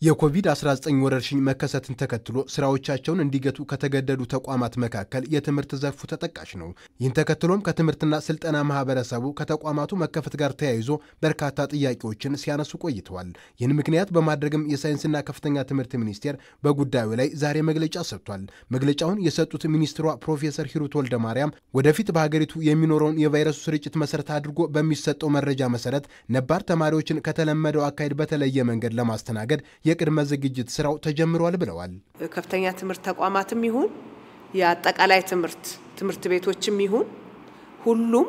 የኮቪድ-19 ወረርሽኝ መከሰትን ተከትሎ ስራዎቻቸውን እንዲገቱ ከተገደዱ ተቋማት መካከል የትምህርት ዘርፉ ተጠቃሽ ነው። ይህን ተከትሎም ከትምህርትና ስልጠና ማህበረሰቡ ከተቋማቱ መከፈት ጋር ተያይዞ በርካታ ጥያቄዎችን ሲያነሱ ቆይተዋል። ይህን ምክንያት በማድረግም የሳይንስና ከፍተኛ ትምህርት ሚኒስቴር በጉዳዩ ላይ ዛሬ መግለጫ ሰጥቷል። መግለጫውን የሰጡት ሚኒስትሯ ፕሮፌሰር ሂሩት ወልደማርያም ወደፊት በሀገሪቱ የሚኖረውን የቫይረሱ ስርጭት መሰረት አድርጎ በሚሰጠው መረጃ መሰረት ነባር ተማሪዎችን ከተለመደው አካሄድ በተለየ መንገድ ለማስተናገድ የቅድመ ዝግጅት ስራው ተጀምሯል ብለዋል። ከፍተኛ ትምህርት ተቋማትም ይሁን የአጠቃላይ ትምህርት ቤቶችም ይሁን ሁሉም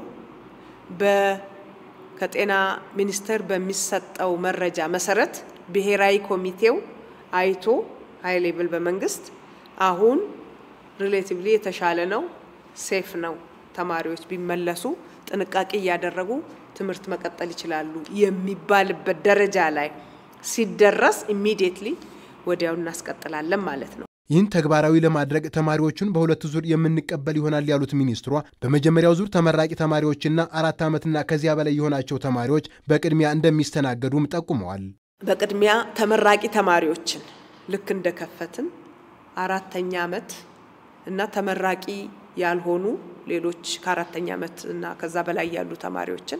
ከጤና ሚኒስቴር በሚሰጠው መረጃ መሰረት ብሔራዊ ኮሚቴው አይቶ ሃይ ሌቭል በመንግስት አሁን ሪሌቲቭሊ የተሻለ ነው፣ ሴፍ ነው፣ ተማሪዎች ቢመለሱ ጥንቃቄ ያደረጉ ትምህርት መቀጠል ይችላሉ የሚባልበት ደረጃ ላይ ሲደረስ ኢሚዲየትሊ ወዲያው እናስቀጥላለን ማለት ነው። ይህን ተግባራዊ ለማድረግ ተማሪዎቹን በሁለት ዙር የምንቀበል ይሆናል ያሉት ሚኒስትሯ በመጀመሪያው ዙር ተመራቂ ተማሪዎችና 4 ዓመትና ከዚያ በላይ የሆናቸው ተማሪዎች በቅድሚያ እንደሚስተናገዱም ጠቁመዋል። በቅድሚያ ተመራቂ ተማሪዎችን ልክ እንደከፈትን 4ኛ ዓመት እና ተመራቂ ያልሆኑ ሌሎች ከ4ኛ ዓመት እና ከዛ በላይ ያሉ ተማሪዎችን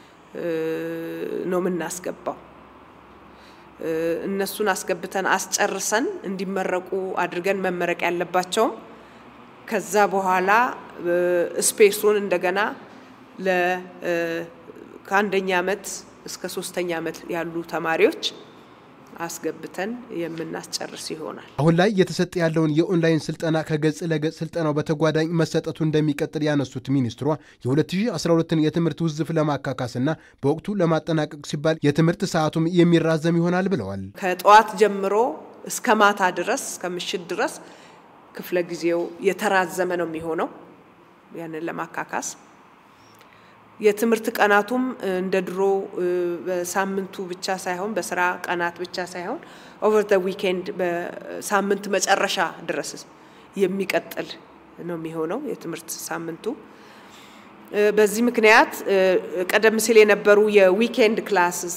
ነው የምናስገባው። እነሱን አስገብተን አስጨርሰን እንዲመረቁ አድርገን መመረቅ ያለባቸው ከዛ በኋላ ስፔሱን እንደገና ከአንደኛ ዓመት እስከ 3ኛ ዓመት ያሉ ተማሪዎች አስገብተን የምናስጨርስ ይሆናል። አሁን ላይ እየተሰጠ ያለውን የኦንላይን ስልጠና ከገጽ ለገጽ ስልጠናው በተጓዳኝ መሰጠቱ እንደሚቀጥል ያነሱት ሚኒስትሯ የ2012ን የትምህርት ውዝፍ ለማካካስና በወቅቱ ለማጠናቀቅ ሲባል የትምህርት ሰዓቱም የሚራዘም ይሆናል ብለዋል። ከጠዋት ጀምሮ እስከ ማታ ድረስ እስከ ምሽት ድረስ ክፍለ ጊዜው የተራዘመ ነው የሚሆነው። ያንን ለማካካስ የትምህርት ቀናቱም እንደ ድሮ በሳምንቱ ብቻ ሳይሆን በስራ ቀናት ብቻ ሳይሆን ኦቨር ዘ ዊኬንድ በሳምንት መጨረሻ ድረስ የሚቀጥል ነው የሚሆነው የትምህርት ሳምንቱ። በዚህ ምክንያት ቀደም ሲል የነበሩ የዊኬንድ ክላስስ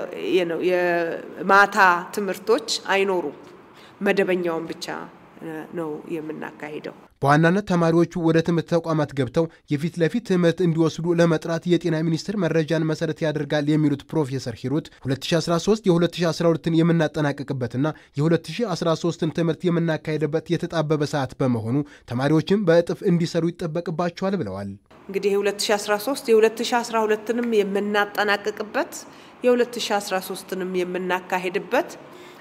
የማታ ትምህርቶች አይኖሩ መደበኛውን ብቻ ነው የምናካሂደው። በዋናነት ተማሪዎቹ ወደ ትምህርት ተቋማት ገብተው የፊት ለፊት ትምህርት እንዲወስዱ ለመጥራት የጤና ሚኒስቴር መረጃን መሰረት ያደርጋል የሚሉት ፕሮፌሰር ሂሩት 2013 የ2012ን የምናጠናቀቅበትና የ2013ን ትምህርት የምናካሄድበት የተጣበበ ሰዓት በመሆኑ ተማሪዎችም በእጥፍ እንዲሰሩ ይጠበቅባቸዋል ብለዋል። እንግዲህ የ2013 የ2012ንም የምናጠናቀቅበት የ2013ንም የምናካሄድበት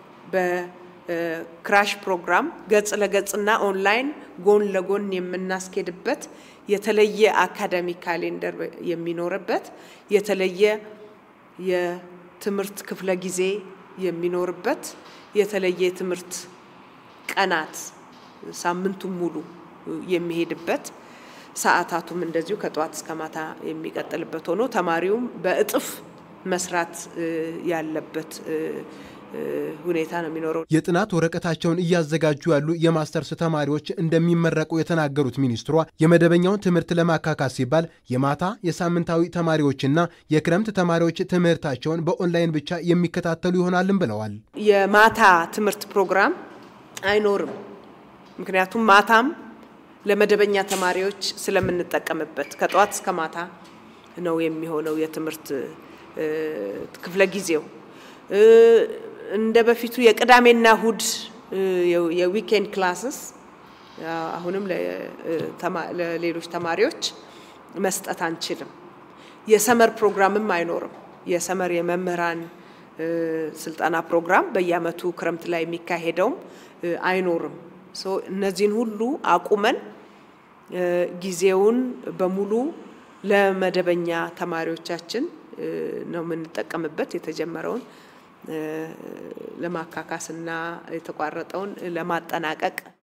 ክራሽ ፕሮግራም ገጽ ለገጽና ኦንላይን ጎን ለጎን የምናስኬድበት የተለየ አካዳሚክ ካሌንደር የሚኖርበት የተለየ የትምህርት ክፍለ ጊዜ የሚኖርበት የተለየ ትምህርት ቀናት ሳምንቱን ሙሉ የሚሄድበት ሰዓታቱም እንደዚሁ ከጧት እስከ ማታ የሚቀጥልበት ሆኖ ተማሪውም በእጥፍ መስራት ያለበት ሁኔታ ነው የሚኖረው። የጥናት ወረቀታቸውን እያዘጋጁ ያሉ የማስተርስ ተማሪዎች እንደሚመረቁ የተናገሩት ሚኒስትሯ የመደበኛውን ትምህርት ለማካካስ ሲባል የማታ የሳምንታዊ ተማሪዎችና የክረምት ተማሪዎች ትምህርታቸውን በኦንላይን ብቻ የሚከታተሉ ይሆናልም ብለዋል። የማታ ትምህርት ፕሮግራም አይኖርም። ምክንያቱም ማታም ለመደበኛ ተማሪዎች ስለምንጠቀምበት ከጧት እስከ ማታ ነው የሚሆነው የትምህርት ክፍለ ጊዜው። እንደ በፊቱ የቅዳሜና እሁድ የዊኬንድ ክላስስ አሁንም ለሌሎች ተማሪዎች መስጠት አንችልም። የሰመር ፕሮግራምም አይኖርም። የሰመር የመምህራን ስልጠና ፕሮግራም በየዓመቱ ክረምት ላይ የሚካሄደው አይኖርም። እነዚህን ሁሉ አቁመን ጊዜውን በሙሉ ለመደበኛ ተማሪዎቻችን ነው የምንጠቀምበት የተጀመረውን ለማካካስና የተቋረጠውን ለማጠናቀቅ